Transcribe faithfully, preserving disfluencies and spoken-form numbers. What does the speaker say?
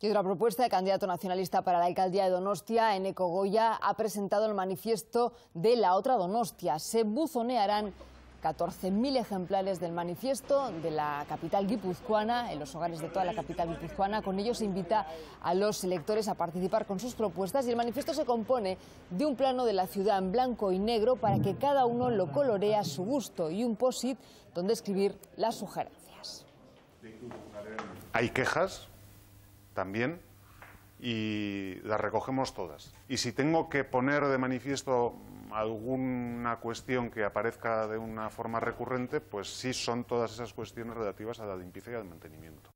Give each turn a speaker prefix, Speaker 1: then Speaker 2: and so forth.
Speaker 1: Y otra propuesta de candidato nacionalista para la alcaldía de Donostia, Eneko Goya, ha presentado el manifiesto de la otra Donostia. Se buzonearán catorce mil ejemplares del manifiesto de la capital guipuzcoana, en los hogares de toda la capital guipuzcoana. Con ello se invita a los electores a participar con sus propuestas y el manifiesto se compone de un plano de la ciudad en blanco y negro para que cada uno lo coloree a su gusto y un post-it donde escribir las sugerencias.
Speaker 2: Hay quejas también y las recogemos todas. Y si tengo que poner de manifiesto alguna cuestión que aparezca de una forma recurrente, pues sí son todas esas cuestiones relativas a la limpieza y al mantenimiento.